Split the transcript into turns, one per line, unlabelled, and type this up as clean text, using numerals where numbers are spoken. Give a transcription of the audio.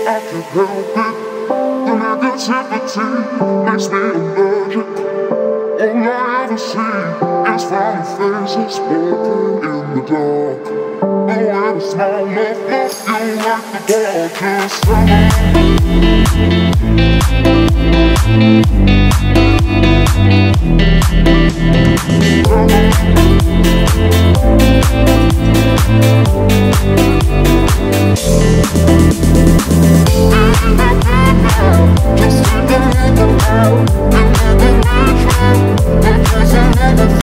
I can't help it. The negativity makes me allergic. All I ever see is funny faces walking in the dark. Oh, and a small enough love, you like the bar, just